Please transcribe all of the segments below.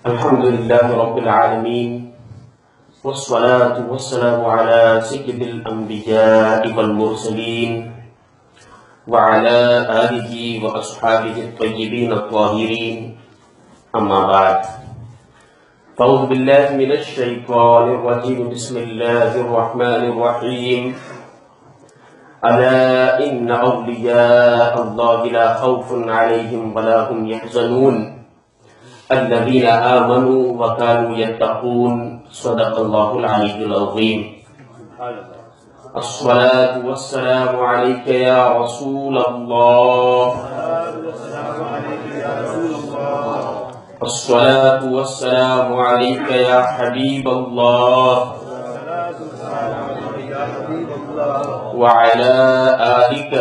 الحمد لله رب العالمين والصلاة والسلام على سيد الأنبياء والمرسلين وعلى آله وأصحابه الطيبين الطاهرين أما بعد فأعوذ بالله من الشيطان الرجيم بسم الله الرحمن الرحيم ألا إن أولياء الله لا خوف عليهم ولا هم يحزنون الذين آمنوا وكانوا يتقون صدق الله العلي العظيم الصلاة والسلام عليك يا رسول الله الصلاة والسلام عليك يا حبيب الله وعلى آلك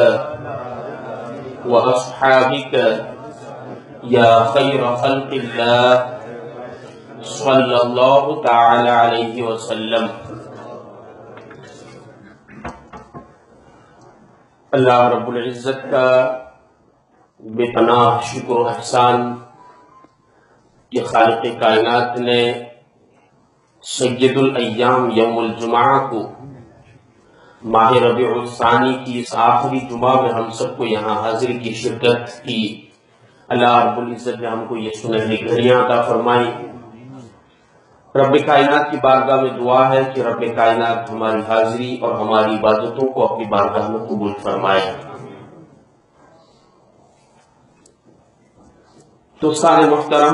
وأصحابك یا خیر خلق اللہ صلی اللہ تعالی علیہ وسلم۔ اللہ رب العزت کا بے پناہ شکر و احسان کہ خالق کائنات نے سید الایام یوم الجمعہ کو ماہ ربیع الثانی کی اس آخری جمعہ میں ہم سب کو یہاں حاضر کی شرکت کی۔ اللہ رب العزت نے ہم کو یہ سنہری گھڑیاں عطا فرمائی۔ رب کائنات کی بارگاہ میں دعا ہے کہ رب کائنات ہماری حاضری اور ہماری عبادتوں کو اپنی بارگاہ میں قبول فرمائے۔ دوستان محترم،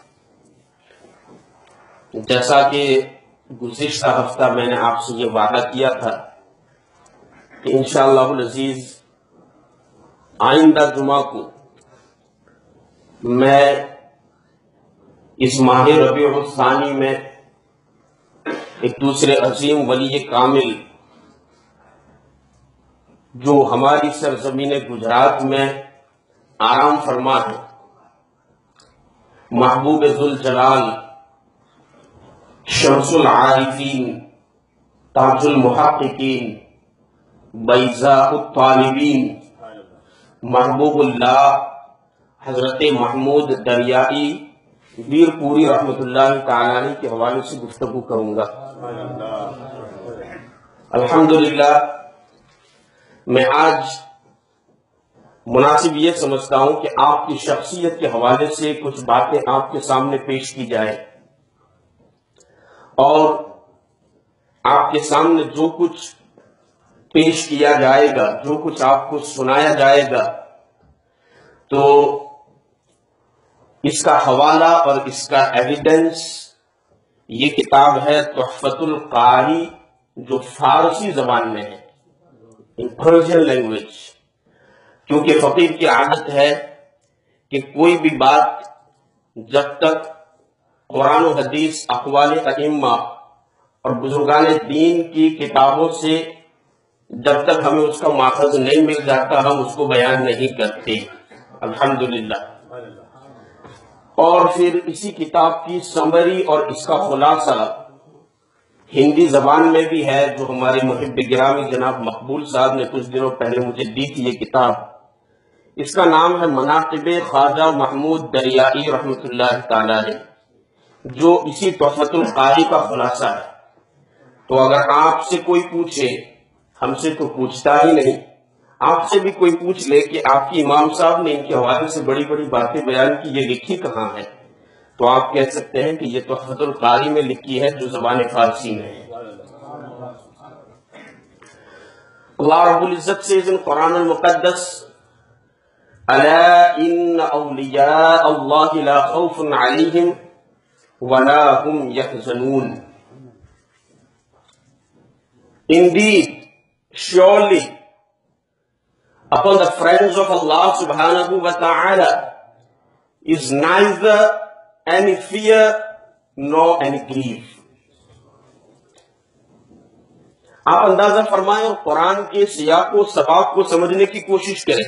جیسا کہ گزشتہ ہفتہ میں نے آپ سے یہ وعدہ کیا تھا کہ انشاءاللہ العزیز آئندہ جمعہ کو میں اس ماہ ربیع الثانی میں ایک دوسرے عظیم ولی کامل جو ہماری سرزمین گجرات میں آرام فرما ہے، محبوب ذوالجلال شمس العارفین تاج المحققین بیضاء الطالبین محبوب اللہ حضرت محمود دریائی ویر پوری رحمت اللہ تعالیٰ عنہ کے حوالے سے گفتگو کروں گا۔ الحمدللہ میں آج مناسب یہ سمجھتا ہوں کہ آپ کی شخصیت کے حوالے سے کچھ باتیں آپ کے سامنے پیش کی جائے، اور آپ کے سامنے جو کچھ پیش کیا جائے گا، جو کچھ آپ کو سنایا جائے گا، تو اس کا حوالہ اور اس کا ایویڈنس یہ کتاب ہے تحفۃ القاری، جو فارسی زبان میں ہے، ان پرشین لینگویج۔ کیونکہ فقیر کی عادت ہے کہ کوئی بھی بات جب تک قرآن و حدیث، اقوال ائمہ اور بزرگان دین کی کتابوں سے جب تک ہمیں اس کا ماخذ نہیں مل جاتا ہم اس کو بیان نہیں کرتے، الحمدللہ۔ اور پھر اسی کتاب کی سمری اور اس کا خلاصہ ہندی زبان میں بھی ہے، جو ہمارے محب گرامی جناب مقبول صاحب نے کچھ دنوں پہلے مجھے دی تھی یہ کتاب۔ اس کا نام ہے مناقب خواجہ محمود دریائی رحمت اللہ تعالیٰ علیہ، جو اسی تحفۃ القاری کا خلاصہ ہے۔ تو اگر آپ سے کوئی پوچھے، ہم سے تو پوچھتا ہی نہیں، آپ سے بھی کوئی پوچھ لے کہ آپ کی امام صاحب نے ان کے حوالے سے بڑی بڑی باتیں بیان کی، یہ لکھی کہاں ہے، تو آپ کہہ سکتے ہیں کہ یہ تحفۃ القاری میں لکھی ہے، جو زبان فارسی میں ہے۔ اللہ رب العزت سے ان قرآن المقدس الا ان اولیاء اللہ لا خوف علیہم ولا هم يحزنون۔ Indeed, surely upon the friends of Allah subhanahu wa ta'ala is neither any fear nor any grief۔ آپ اندازہ فرمائیں اور قرآن کے سیاق و سباق کو سمجھنے کی کوشش کریں۔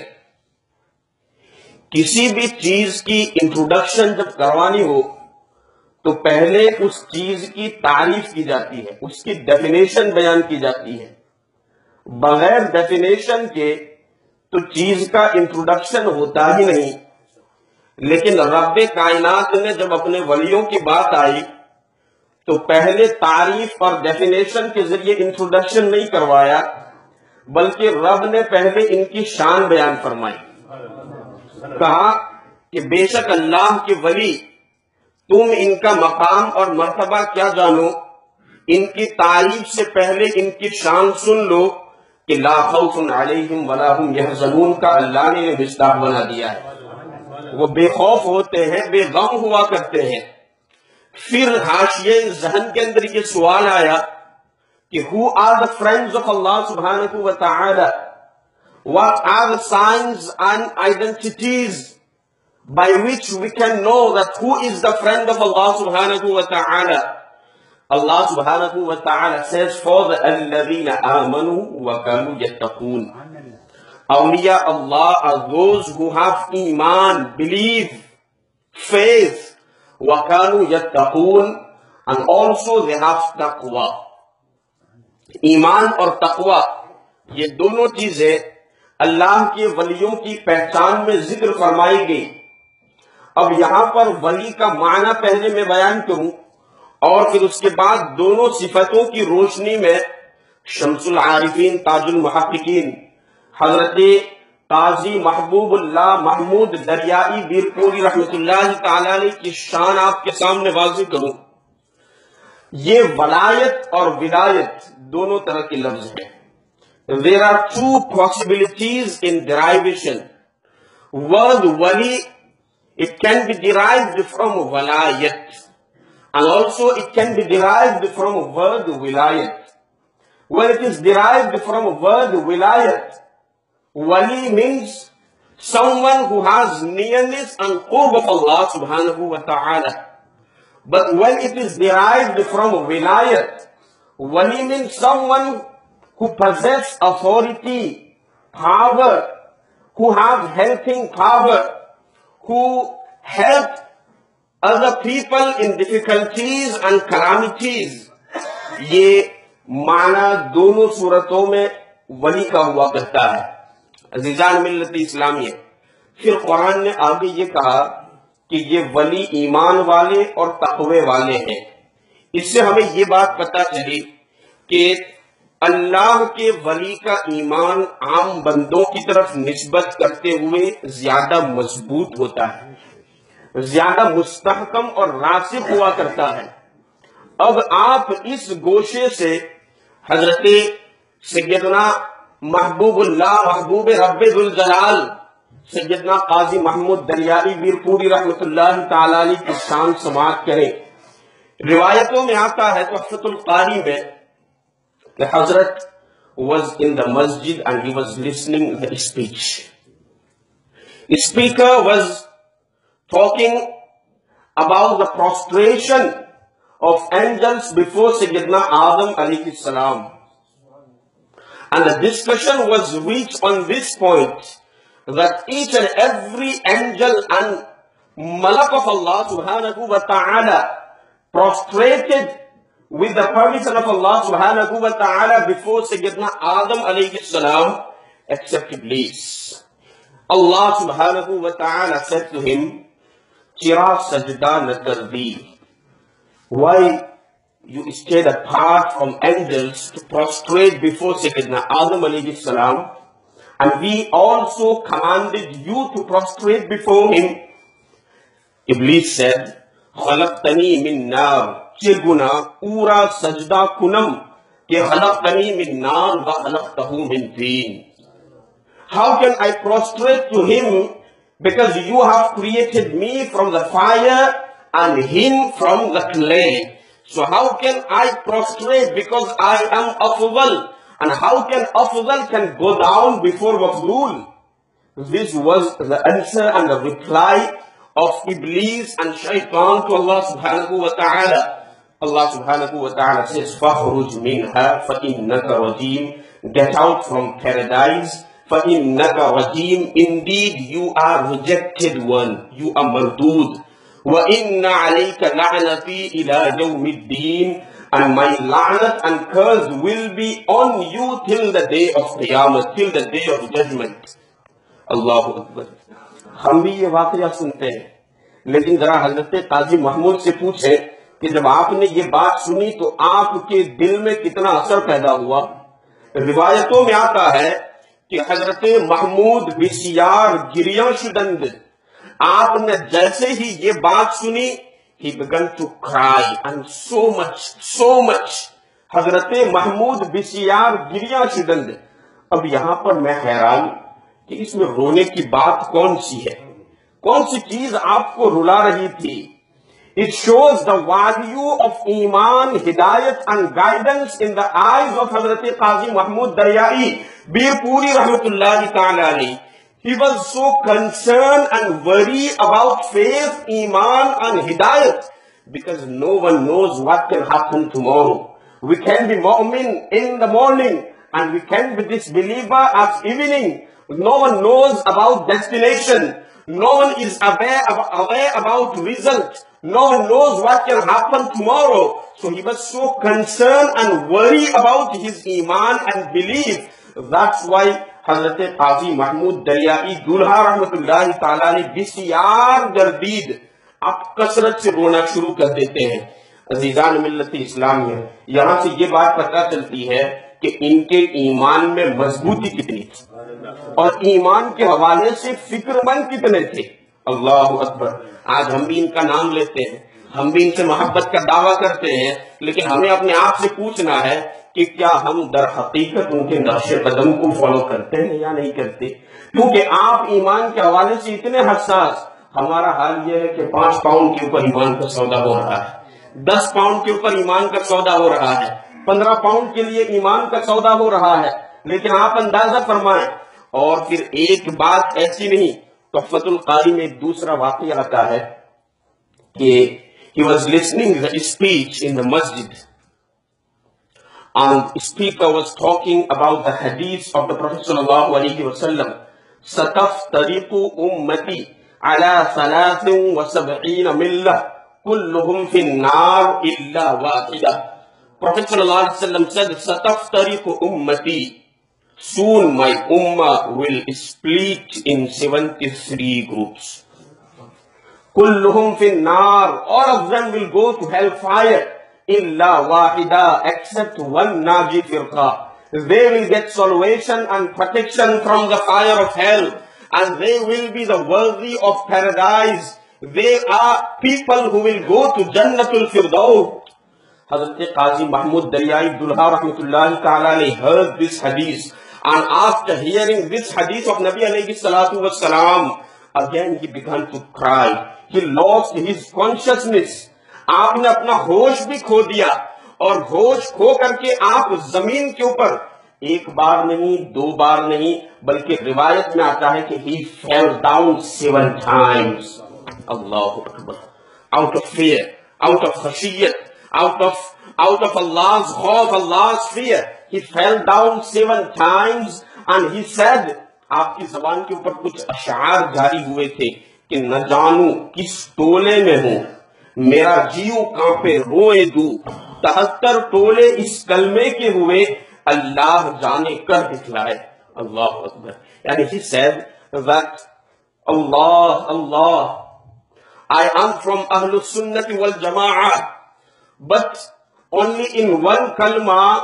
کسی بھی چیز کی انٹروڈکشن جب کروانی ہو تو پہلے اس چیز کی تعریف کی جاتی ہے، اس کی ڈیفینیشن بیان کی جاتی ہے۔ بغیر ڈیفینیشن کے تو چیز کا انٹروڈکشن ہوتا ہی نہیں۔ لیکن رب کائنات نے جب اپنے ولیوں کی بات آئی تو پہلے تعریف اور ڈیفینیشن کے ذریعے انٹروڈکشن نہیں کروایا، بلکہ رب نے پہلے ان کی شان بیان فرمائی. کہا کہ بے شک اللہ کے ولی، تم ان کا مقام اور مرتبہ کیا جانو، ان کی تعریف سے پہلے ان کی شان سن لو کہ لا خوف علیہم ولا ہم یحزنون کا اللہ نے مصداق بنا دیا ہے. وہ بے خوف ہوتے ہیں، بے غم ہوا کرتے ہیں. پھر حاشیے ذہن کے اندر یہ سوال آیا کہ who are the friends of Allah subhanahu wa ta'ala? What are the signs and identities by which we can know that who is the friend of Allah subhanahu wa ta'ala? Allah subhanahu wa ta'ala says, for the alladhina amanu wa kanu yattaqun. Awliya Allah are those who have iman, belief, faith, wa kanu yattaqun, and also they have taqwa. ایمان اور تقوی یہ دونوں چیزیں اللہ کے ولیوں کی پہچان میں ذکر فرمائی گئی. اب یہاں پر ولی کا معنی پہلے میں بیان کروں اور پھر اس کے بعد دونوں صفتوں کی روشنی میں شمس العارفین تاج المحققین حضرت قاضی محبوب اللہ محمود دریائی بیرپوری رحمۃ اللہ تعالی علیہ کی شان آپ کے سامنے واضح کروں. یہ ولایت اور ولایت دونوں طرح کے لفظ ہیں. There are two possibilities in derivation. Word wali, it can be derived from walayat, and also it can be derived from word wilayat. When it is derived from word wilayat, wali means someone who has nearness and qurb of Allah subhanahu wa ta'ala. But when it is derived from wilayat, wali means someone who possess authority, power, who have helping power, who help other people in difficulties and calamities. یہ معنی دونوں صورتوں میں ولی کا ہوا کرتا ہے. عزیزان ملت اسلامیہ، پھر قرآن نے آگے یہ کہا کہ یہ ولی ایمان والے اور تقوی والے ہیں. اس سے ہمیں یہ بات پتہ چلی کہ اللہ کے ولی کا ایمان عام بندوں کی طرف نسبت کرتے ہوئے زیادہ مضبوط ہوتا ہے، زیادہ مستحکم اور راسخ ہوا کرتا ہے. اب آپ اس گوشے سے حضرت سیدنا محبوب اللہ محبوب رب ذوالجلال سیدنا قاضی محمود دریائی بیرپوری رحمۃ اللہ تعالی علیہ کی شان سماعت کریں. روایتوں میں آتا ہے تحفۃ القاری میں کہ حضرت was in the masjid and he was listening to the speech. The speaker was talking about the prostration of angels before Sayyidina Adam alayhi salam. And the discussion was reached on this point that each and every angel and malak of Allah subhanahu wa ta'ala prostrated with the permission of Allah subhanahu wa ta'ala before Sayyidina Adam alayhi salam except Iblis. Allah subhanahu wa ta'ala said to him, Chira sajda na kardi. Why you stayed apart from angels to prostrate before Sayyidina Adam alayhi salam, and we also commanded you to prostrate before him. Iblis said, خلقتنی من نار چگنا اورا سجدہ کنم کہ خلقتنی من نار و خلقتہ من طین. How can I prostrate to him because you have created me from the fire and him from the clay? So how can I prostrate because I am afdal, and how can afdal can go down before mafdul? This was the answer and the reply of Iblis and Shaitan to Allah subhanahu wa ta'ala. Allah subhanahu wa ta'ala says, فَخْرُجْ مِنْهَا فَإِنَّكَ رَجِيمٌ. Get out from paradise. فَإِنَّكَ رَجِيمٌ. Indeed, you are rejected one. You are mardud. وَإِنَّ عَلَيْكَ لَعْنَتِي إِلَى يَوْمِ الدِّينِ. And my la'nat and curse will be on you till the day of Qiyamah, till the day of judgment. Allahu Akbar. ہم بھی یہ واقعہ سنتے ہیں، لیکن ذرا حضرت قاضی محمود سے پوچھیں کہ جب آپ نے یہ بات سنی تو آپ کے دل میں کتنا اثر پیدا ہوا۔ روایتوں میں آتا ہے کہ حضرت محمود بسیار گریاں شدند، آپ نے جیسے ہی یہ بات سنی he began to cry and so much حضرت محمود بسیار گریاں شدند۔ اب یہاں پر میں حیران کہ اس میں رونے کی بات کون سی ہے، کون سی چیز آپ کو رلا رہی تھی؟ It shows the value of Iman, Hidayat and guidance in the eyes of Hazrat Qazi Mahmud Daryai, Birpuri Rahmatullahi Ta'ala alayhi. He was so concerned and worried about faith, Iman and Hidayat because no one knows what can happen tomorrow. We can be mu'min in the morning and we can be disbeliever at evening. No one knows about destination. No one is aware about result. No one knows what can happen tomorrow. So he was so concerned and worried about his iman and belief. That's why Hazrat Qazi Mahmud Daryai Dulha Rahmatullahi Ta'ala ne بسیار گردید آپ کثرت سے رونا شروع کر دیتے ہیں۔ عزیزان ملت اسلام میں یہاں سے یہ بات پتہ چلتی ہے کہ ان کے ایمان میں مضبوطی کتنی تھی اور ایمان کے حوالے سے فکر مند کتنے تھے۔ اللہ اکبر۔ آج ہم بھی ان کا نام لیتے ہیں، ہم بھی ان سے محبت کا دعویٰ کرتے ہیں، لیکن ہمیں اپنے آپ سے پوچھنا ہے کہ کیا ہم در حقیقت ان کے نقش قدم کو فالو کرتے ہیں یا نہیں کرتے؟ کیونکہ آپ ایمان کے حوالے سے اتنے حساس، ہمارا حال یہ ہے کہ 5 پاؤنڈ کے اوپر ایمان کا سودا ہو رہا ہے، 10 پاؤنڈ کے اوپر ایمان کا سودا ہو رہا ہے، 15 پاؤنڈ کے لیے ایمان کا سودا ہو رہا ہے، لیکن آپ اندازہ فرمائیں۔ اور پھر ایک بات ایسی نہیں، تحفۃ القاری میں ایک دوسرا واقعہ آتا ہے کہ he was listening to the speech in the masjid and the speaker was talking about the hadith of the Prophet sallallahu alaihi wasallam, sataftariqu ummati ala 73 millah kulluhum fi an-nar illa wahida. Prophet sallallahu alaihi wasallam said, sataftariqu ummati, soon my ummah will split in 73 groups. Kulluhum fin nar, all of them will go to hellfire. Illa wahida, except one naji firqa. They will get salvation and protection from the fire of hell, and they will be the worthy of paradise. They are people who will go to Jannatul Firdaus. Hazrat Qazi Mahmud Daryai Dulha Rahmatullahi Ta'ala heard this hadith, and after hearing this hadith of Nabi alayhi salatu was salam, again he began to cry. He lost his consciousness. آپ نے اپنا ہوش بھی کھو دیا، اور ہوش کھو کر کے آپ زمین کے اوپر ایک بار نہیں، 2 بار نہیں، بلکہ روایت میں آتا ہے کہ he fell down 7 times. Allah Akbar. Out of fear, out of khashiyat, out of Allah's khawf, Allah's fear, he fell down 7 times and he said, آپ کی زبان کے اوپر کچھ اشعار جاری ہوئے تھے کہ نہ جانوں کس ٹولے میں ہوں، میرا جیو کانپے روئے دو، 73 ٹولے اس کلمے کے ہوئے، اللہ جانے کر دکھلائے. اللہ اکبر. یعنی he said that Allah, I am from Ahlul Sunnati wal Jama'ah, but only in one kalma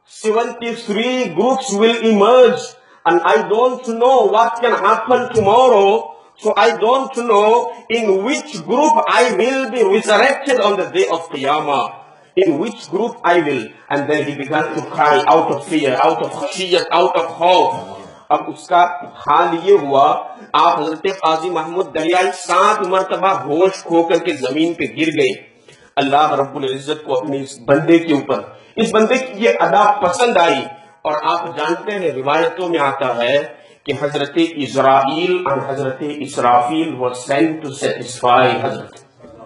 73 groups will emerge, and I don't know what can happen tomorrow. So I don't know in which group I will be resurrected on the day of Qiyamah. In which group I will. And then he began to cry out of fear, out of khashiyat, out of khawf. اب اس کا حال یہ ہوا، آپ حضرت قاضی محمود دریائی 7 مرتبہ ہوش کھو کر کے زمین پہ گر گئے. اللہ رب العزت کو اپنے اس بندے کے اوپر، اس بندے کی یہ ادا پسند آئی. اور آپ جانتے ہیں روایتوں میں آتا ہے کہ حضرت اسرائیل اور حضرت اسرافیل were sent to satisfy حضرت.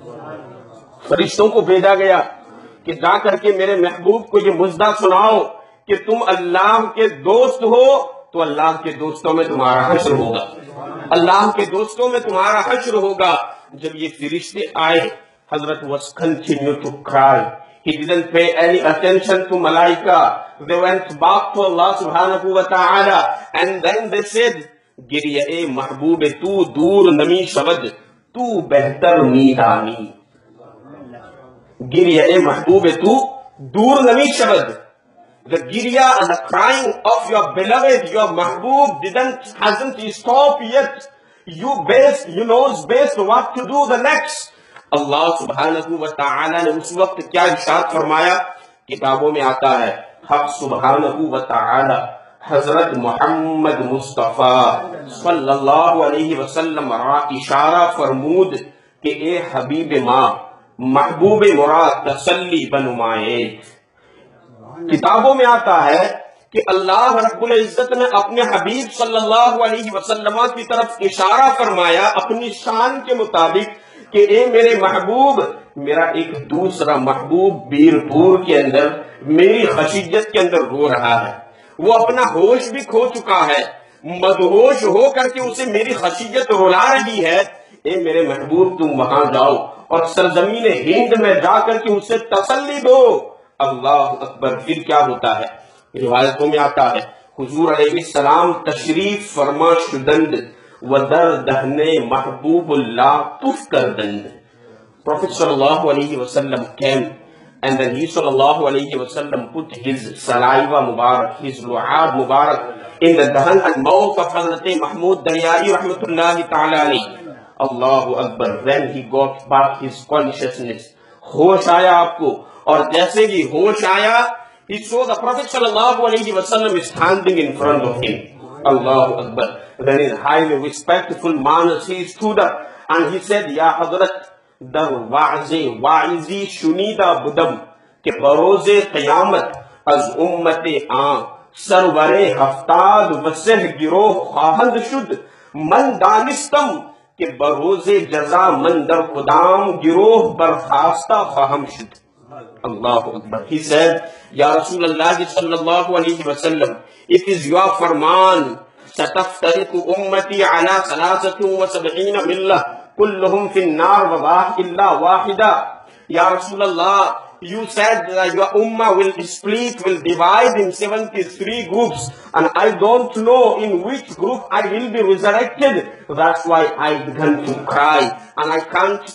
فرشتوں کو بھیجا گیا کہ جا کر کے میرے محبوب کو یہ مژدہ سناؤ کہ تم اللہ کے دوست ہو تو اللہ کے دوستوں میں تمہارا حشر ہوگا، اللہ کے دوستوں میں تمہارا حشر ہوگا. جب یہ فرشتے آئے، حضرت was continued to cry. He didn't pay any attention to Malaika. They went back to Allah subhanahu wa ta'ala, and then they said, گریہ محبوب تو دور نمی شود تو بہتر می دانی. گریہ محبوب تو دور نمی شود. The girya and the crying of your beloved, your mahbub hasn't stopped yet. You knows best what to do the next. اللہ سبحانہ و تعالی نے اس وقت کیا ارشاد فرمایا؟ کتابوں میں آتا ہے حق سبحانہ و تعالی حضرت محمد مصطفیٰ صلی اللہ علیہ وسلم را اشارہ فرمود کہ اے حبیب ماں محبوب مراد تسلی بنمائے. کتابوں میں آتا ہے کہ اللہ رب العزت نے اپنے حبیب صلی اللہ علیہ وسلم کی طرف اشارہ فرمایا اپنی شان کے مطابق کہ اے میرے محبوب، میرا ایک دوسرا محبوب بیرپور کے اندر میری خشیت کے اندر رو رہا ہے، وہ اپنا ہوش بھی کھو چکا ہے، مدہوش ہو کر کے اسے میری خشیت رلا رہی ہے. اے میرے محبوب تم وہاں جاؤ اور سرزمین ہند میں جا کر کے اسے تسلی دو. اللہ اکبر. پھر کیا ہوتا ہے؟ روایتوں میں آتا ہے حضور علیہ السلام تشریف فرما شدند و در دہنے محبوب اللہ تف کردند. Prophet sallallahu alayhi wa sallam came and then he sallallahu alayhi wa sallam put his saliva mubarak, his lu'ab mubarak in the dahan and mouth of Hazrat Mahmud Daryai rahmatullahi ta'ala alayhi. Allahu Akbar. Then he got back his consciousness. ہوش آیا آپ کو، اور جیسے ہی ہوش آیا he saw the Prophet sallallahu alayhi wa sallam standing in front of him. Allahu Akbar. Then in highly respectful manners he stood up and he said, Ya Hazrat, در واعظی شنیدہ بدم کہ بروز قیامت از امت آن سرور ہفتاد وسہ گروہ خواہند شد من دانستم کہ بروز جزا من در قدام گروہ برخاستہ خواہم شد. اللہ اکبر. He said, یا رسول اللہ صلی اللہ علیہ وسلم, it is your فرمان ستفترق امتی علی 73 ملہ كلهم في النار إلا واحدة. Ya Rasulullah, you said that your ummah will split, will divide in 73 groups, and I don't know in which group I will be resurrected. That's why I began to cry, and I can't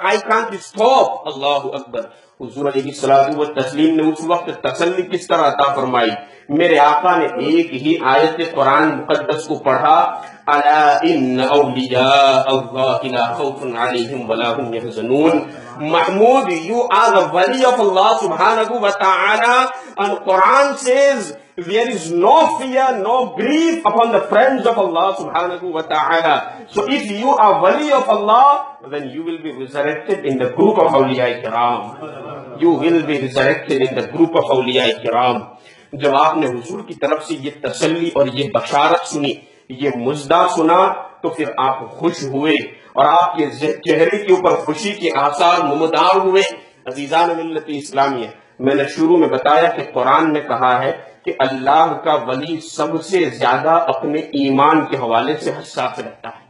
stop. Allahu Akbar. حضور علیہ الصلوۃ والتسلیم نے اس وقت تسلی کس طرح عطا فرمائی؟ میرے آقا نے ایک ہی آیت قرآن مقدس کو پڑھا, الا ان اولیاء اللہ لا خوف علیہم ولا هم یحزنون. Mahmud, you are the wali of Allah subhanahu wa ta'ala, and Quran says there is no fear, no grief upon the friends of Allah subhanahu wa ta'ala. So if you are wali of Allah, then you will be resurrected in the group of awliya kiram. You will be resurrected in the group of awliya kiram. جب آپ نے حضور کی طرف سے یہ تسلی اور یہ بشارت سنی, یہ مژدہ سنا, تو پھر آپ خوش ہوئے اور آپ کے چہرے کے اوپر خوشی کے آثار نمودار ہوئے. عزیزان ملت اسلامیہ, میں نے شروع میں بتایا کہ قرآن نے کہا ہے کہ اللہ کا ولی سب سے زیادہ اپنے ایمان کے حوالے سے حساس رہتا ہے,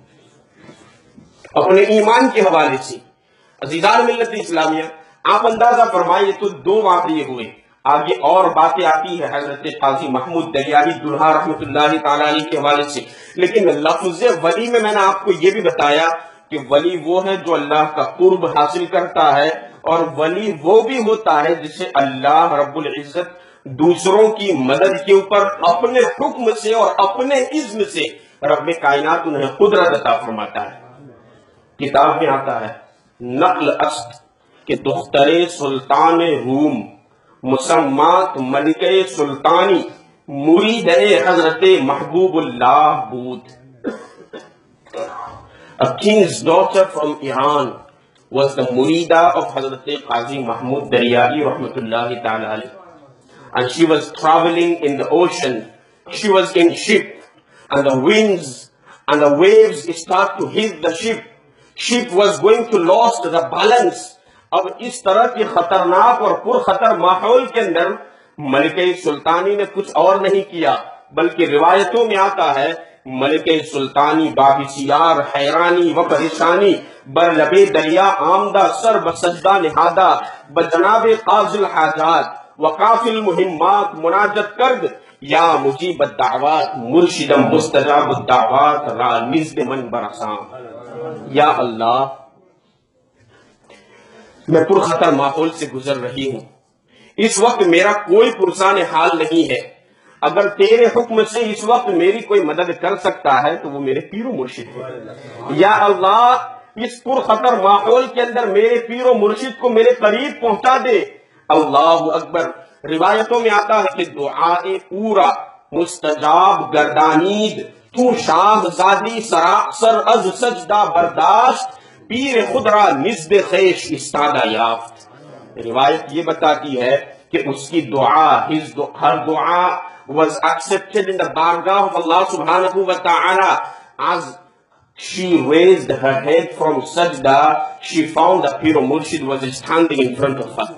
اپنے ایمان کے حوالے سے. عزیزان ملت اسلامیہ, آپ اندازہ فرمائیے تو دو واقعے ہوئے. آگے اور باتیں آتی ہے حضرت قاضی محمود دریائی دلہا رحمت اللہ تعالی علیہ کے حوالے سے, لیکن لفظ ولی میں نے آپ کو یہ بھی بتایا کہ ولی وہ ہے جو اللہ کا قرب حاصل کرتا ہے, اور ولی وہ بھی ہوتا ہے جسے اللہ رب العزت دوسروں کی مدد کے اوپر اپنے حکم سے اور اپنے اذن سے رب کائنات انہیں قدرت عطا فرماتا ہے. کتاب میں آتا ہے نقل است کہ دختر سلطان روم مسمات ملکہ سلطانی مرید حضرت محبوب اللہ بود. A king's daughter from Iran was the murida of Hazrat Qazi Mahmud Daryai rahmatullahi ta'ala alayhi. And she was traveling in the ocean. She was in ship, and the winds and the waves start to hit the ship. Ship was going to lose the balance. اب اس طرح کی خطرناک اور پر خطر ماحول کے اندر ملکہ سلطانی نے کچھ اور نہیں کیا, بلکہ روایتوں میں آتا ہے ملکہ سلطانی بابسیار حیرانی و پریشانی بر لبے دریا آمدہ سر بسجدہ نہادہ بجناب قاضی الحاجات وقافی المہمات مناجت کرد یا مجیب الدعوات مرشدم مستجاب الدعوات را نزد من برسام۔ یا اللہ میں پرخطر ماحول سے گزر رہی ہوں، اس وقت میرا کوئی پرسان حال نہیں ہے، اگر تیرے حکم سے اس وقت میری کوئی مدد کر سکتا ہے تو وہ میرے پیر و مرشد ہے۔ یا اللہ اس پرخطر ماحول کے اندر میرے پیر و مرشد کو میرے قریب پہنچا دے۔ اللہ اکبر۔ روایتوں میں آتا ہے کہ دعائے پورا مستجاب گردانید، تو شاہ زادی سراسر از سجدہ برداشت، پیر خود را نزد خیش استادہ یافت۔ روایت یہ بتاتی ہے کہ اس کی دعا، ہر دعا was accepted in the bargah of Allah subhanahu wa ta'ala. As she raised her head from sajda, she found that Pir Murshid was standing in front of her.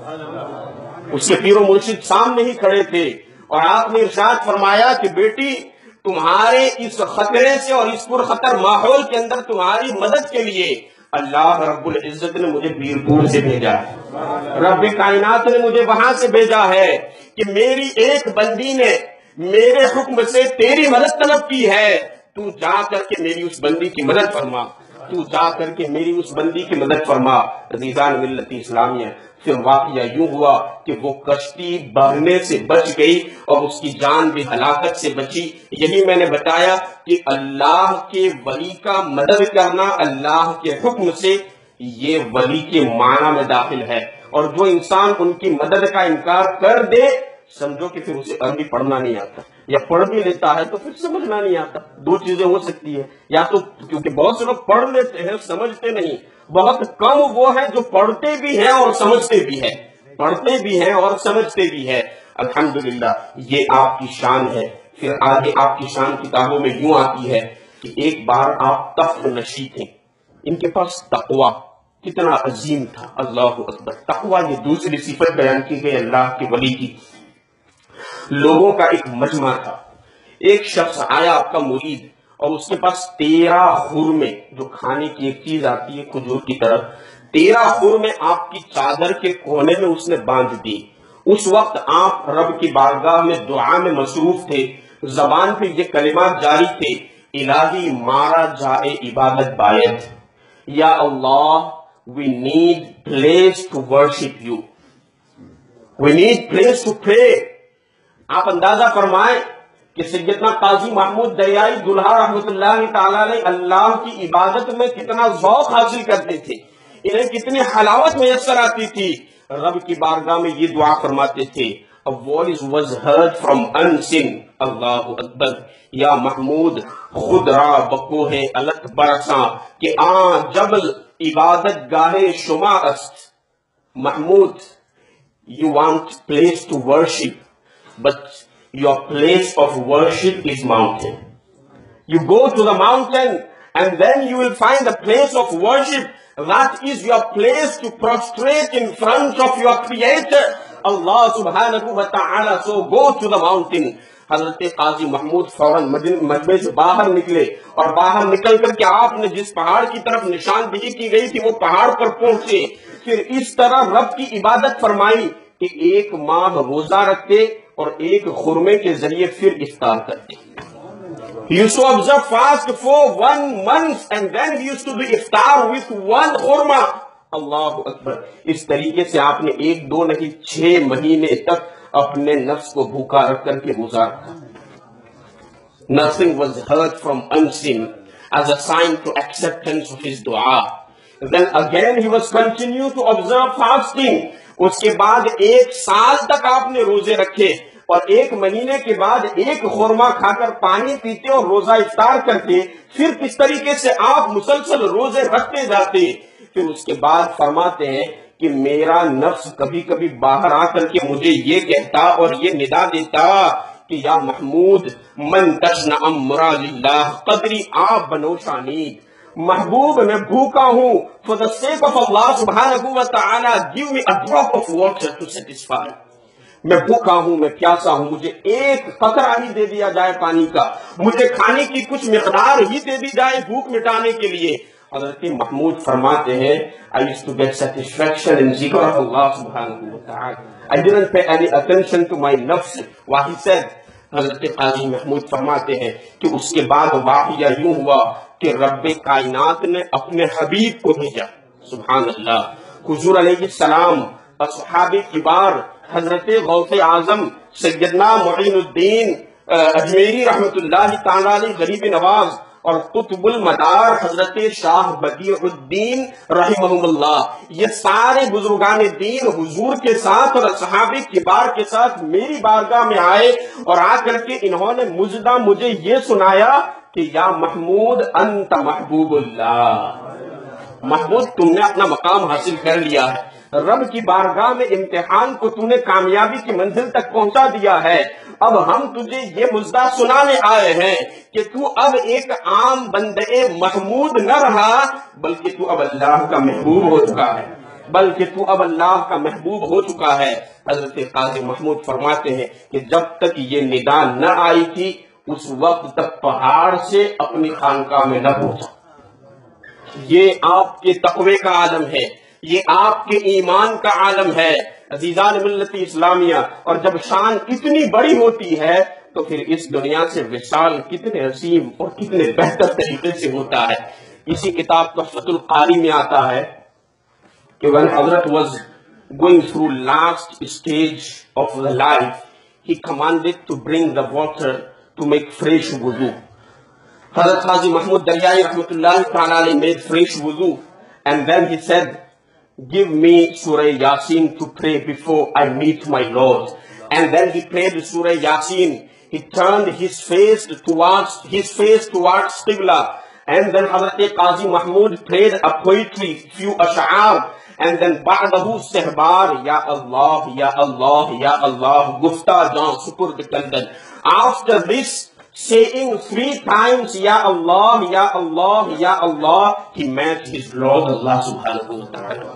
اس کے پیر و مرشد سامنے ہی کھڑے تھے، اور آپ نے ارشاد فرمایا کہ بیٹی تمہارے اس خطرے سے اور اس پرخطر ماحول کے اندر تمہاری مدد کے لیے اللہ رب العزت نے مجھے بیرپور سے بھیجا ہے، رب کائنات نے مجھے وہاں سے بھیجا ہے کہ میری ایک بندی نے میرے حکم سے تیری مدد طلب کی ہے، تو جا کر کے میری اس بندی کی مدد فرما، تو جا کر کے میری اس بندی کی مدد فرما۔ عزیزان ملت اسلامیہ، پھر واقعہ یوں ہوا کہ وہ کشتی بہنے سے بچ گئی اور اس کی جان بھی ہلاکت سے بچی۔ یہی میں نے بتایا کہ اللہ کے ولی کا مدد کرنا اللہ کے حکم سے، یہ ولی کے معنی میں داخل ہے، اور جو انسان ان کی مدد کا انکار کر دے سمجھو کہ پھر اسے عربی پڑھنا نہیں آتا، یا پڑھ بھی لیتا ہے تو پھر سمجھنا نہیں آتا۔ دو چیزیں ہو سکتی ہیں، یا تو کیونکہ بہت سے لوگ پڑھ لیتے ہیں سمجھتے نہیں، بہت کم وہ ہے جو پڑھتے بھی ہیں اور سمجھتے بھی ہیں، پڑھتے بھی ہیں اور سمجھتے بھی ہیں۔ الحمدللہ یہ آپ کی شان ہے۔ پھر آگے آپ کی شان کتابوں میں یوں آتی ہے کہ ایک بار آپ تخت نشی تھے، ان کے پاس تقوی کتنا عظیم تھا۔ اللہ اکبر۔ تقوی یہ دوسری صفت بیان کی گئی اللہ کے ولی کی۔ لوگوں کا ایک مجمع تھا، ایک شخص آیا آپ کا مرید، اور اس کے پاس 13 خرمے، جو کھانے کی ایک چیز آتی ہے کھجور کی طرف، 13 خرمے آپ کی چادر کے کونے میں اس نے باندھ دی۔ اس وقت آپ رب کی بارگاہ میں دعا میں مصروف تھے، زبان پہ یہ کلمات جاری تھے، الہی مارا جائے عبادت باید، یا اللہ we need place to worship you, we need place to pray۔ آپ اندازہ فرمائیں کہ سیدنا قاضی محمود دریائی دلہا رحمت اللہ تعالیٰ علیہ اللہ کی عبادت میں کتنا ذوق حاصل کرتے تھے، انہیں کتنی حلاوت میسر آتی تھی۔ رب کی بارگاہ میں یہ دعا فرماتے تھے، A voice was heard from unseen، اللہ اکبر، یا محمود خود را بکوہ الت برساں کہ آن جبل عبادت گاہ شما است۔ Mahmood you want place to worship, but your place of worship is mountain. You go to the mountain and then you will find a place of worship. That is your place to prostrate in front of your creator, Allah subhanahu wa ta'ala. So go to the mountain. حضرت قاضی محمود فوراً مجمع سے باہر نکلے، اور باہر نکل کر کے آپ نے جس پہاڑ کی طرف نشاندہی کی گئی تھی وہ پہاڑ پر پہنچے۔ پھر اس طرح رب کی عبادت فرمائی کہ ایک ماہ روزہ رکھتے اور ایک خرمے کے ذریعے پھر افطار کرتے۔ He used to observe fast for 1 month and then he used to do iftar with 1 khurma. اللہ اکبر۔ اس طریقے سے آپ نے 1-2 نہیں 6 مہینے تک اپنے نفس کو بھوکا رکھ کر کے گزارا۔ Nothing was heard from unseen as a sign to acceptance of his dua. Then again he was continue to observe fasting. اس کے بعد 1 سال تک آپ نے روزے رکھے، اور 1 مہینے کے بعد 1 خورما کھا کر پانی پیتے اور روزہ افطار کرتے۔ پھر کس طریقے سے آپ مسلسل روزے رکھتے جاتے۔ پھر اس کے بعد فرماتے ہیں کہ میرا نفس کبھی کبھی باہر آ کر کے مجھے یہ کہتا اور یہ ندا دیتا کہ یا محمود من تشنع مراد اللہ قدری آپ بنوشانید، محبوب میں بھوکا ہوں، for the sake of Allah subhanahu wa ta'ala give me a drop of water to satisfy۔ میں بھوکا ہوں، میں پیاسا ہوں، مجھے ایک قطرہ ہی دے دیا جائے پانی کا، مجھے کھانے کی کچھ مقدار ہی دے دی جائے بھوک مٹانے کے لیے۔ حضرت محمود فرماتے ہیں I used to get satisfaction in zikr of Allah subhanahu wa ta'ala. I didn't pay any attention to my nafs. What he said, حضرت قاضی محمود فرماتے ہیں کہ اس کے بعد واقعہ یوں ہوا کہ رب کائنات نے اپنے حبیب کو بھیجا. سبحان اللہ. حضور علیہ السلام اصحاب کبار حضرت غوث اعظم سیدنا معین الدین اجمیری رحمت اللہ تعالی علیہ غریب نواز اور قطب المدار حضرت شاہ بدیع الدین رحمہم اللہ، یہ سارے بزرگان دین حضور کے ساتھ اور اصحاب کبار کے ساتھ میری بارگاہ میں آئے اور آ کر کے انہوں نے مجدہ مجھے یہ سنایا کہ یا محمود انت محبوب اللہ. محمود تم نے اپنا مقام حاصل کر لیا ہے، رب کی بارگاہ میں امتحان کو تم نے کامیابی کی منزل تک پہنچا دیا ہے. اب ہم تجھے یہ مجدہ سنانے آئے ہیں کہ تو اب ایک عام بندے محمود نہ رہا بلکہ تو اب اللہ کا محبوب ہو چکا ہے. حضرت قاضی محمود فرماتے ہیں کہ جب تک یہ ندا نہ آئی تھی اس وقت تک پہاڑ سے اپنی خانقاہ میں نہ پہنچا. یہ آپ کے تقوی کا عالم ہے، یہ آپ کے ایمان کا عالم ہے عزیزان ملت اسلامیہ. اور جب شان اتنی بڑی ہوتی ہے تو پھر اس دنیا سے وصال کتنے عظیم اور کتنے بہتر طریقے سے ہوتا ہے. اسی کتاب تحفۃ القاری میں آتا ہے کہ when Hazrat was going through last stage of the life, he commanded to bring the water to make fresh wudu. Hazrat Qazi Mahmud Daryai rahmatullahi ta'ala alayhi made fresh wudu and then he said, give me Surah Yasin to pray before I meet my Lord. And then he prayed Surah Yasin. He turned his face towards Qibla. And then Hazrat Qazi Mahmud prayed a poetry, few ash'ar. And then ba'dahu sehbar, Ya Allah, Ya Allah, Ya Allah, gufta jan supurd kandan. After this, saying 3 times, Ya Allah, Ya Allah, Ya Allah, he met his Lord Allah subhanahu wa ta'ala.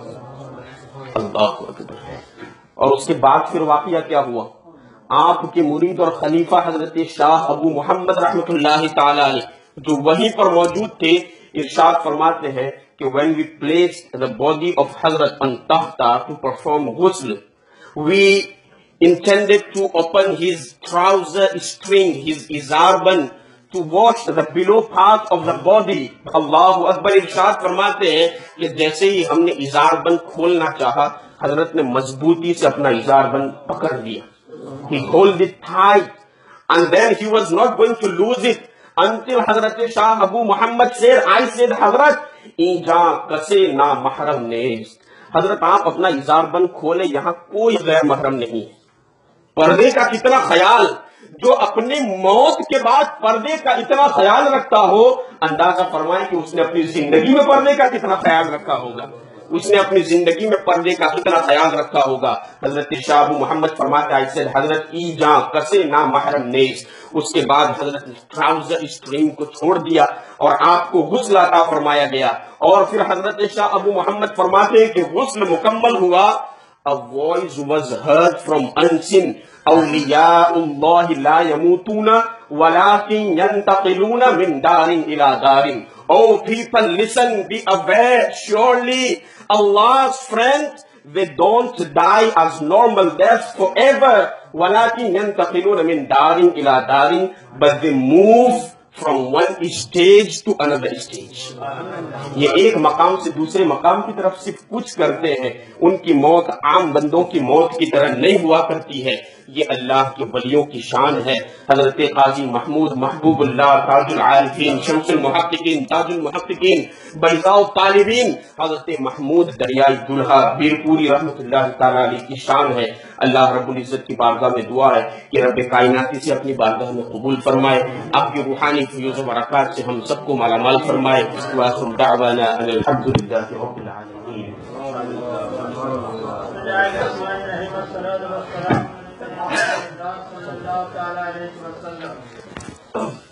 اللہ اکبر. اور اس کے بعد پھر واقعہ کیا ہوا؟ آپ کے مرید اور خلیفہ حضرت شاہ ابو محمد رحمت اللہ تعالی علیہ جو وہیں پر موجود تھے ارشاد فرماتے ہیں کہ when we placed the body of Hazrat on Takhta to perform ghusl, we intended to open his trouser string, his izarban, to wash the below part of the body. اللہ اکبر. ارشاد فرماتے ہیں کہ جیسے ہی ہم نے ازاربند کھولنا چاہا حضرت نے مضبوطی سے اپنا ازاربند پکڑ لیا. He held it tight and then he was not going to lose it until حضرت شاہ ابو محمد said, I said, حضرت ایجا کسے نا محرم نیست. حضرت آپ اپنا ازاربند کھولے، یہاں کوئی غیر محرم نہیں ہے. پردے کا کتنا خیال، جو اپنی موت کے بعد پردے کا اتنا خیال رکھتا ہو، اندازہ فرمائیں کہ اس نے اپنی زندگی میں پردے کا کتنا خیال رکھا ہوگا. حضرت شاہ ابو محمد فرماتے ہیں حضرت ای جاں کسے نا محرم نیز. اس کے بعد حضرت نے ٹراؤزر اسٹریم کو چھوڑ دیا اور آپ کو غسل عطا فرمایا گیا. اور پھر حضرت شاہ ابو محمد فرماتے ہیں کہ غسل مکمل ہوا. A voice was heard from unseen. اولیاء اللہ لا یموتون ولکن ینتقلون من دار الى دار. Oh people, listen, be aware. Surely Allah's friends, they don't die as normal deaths forever. ولكن ينتقلون من دار إلى دار, but they move from one stage to another stage. یہ ایک مقام سے دوسرے مقام کی طرف صرف کچھ کرتے ہیں. ان کی موت عام بندوں کی موت کی طرح نہیں ہوا کرتی ہے. یہ اللہ کے ولیوں کی شان ہے. حضرت قاضی محمود محبوب اللہ تاج العارفین شمس المحققین تاج المحققین بیضاء الطالبین حضرت محمود دریائے دلہا بیرپوری رحمت اللہ تعالی علیہ کی شان ہے. اللہ رب العزت کی بارگاہ میں دعا ہے کہ رب کائناتی سے اپنی بارگاہ میں قبول فرمائے, آپ کی روحانی فیوز و برکات سے ہم سب کو مالا مال فرمائے. وآخر دعوانا ان الحمد للہ رب العالمین. صلی اللہ تعالی علیہ وسلم.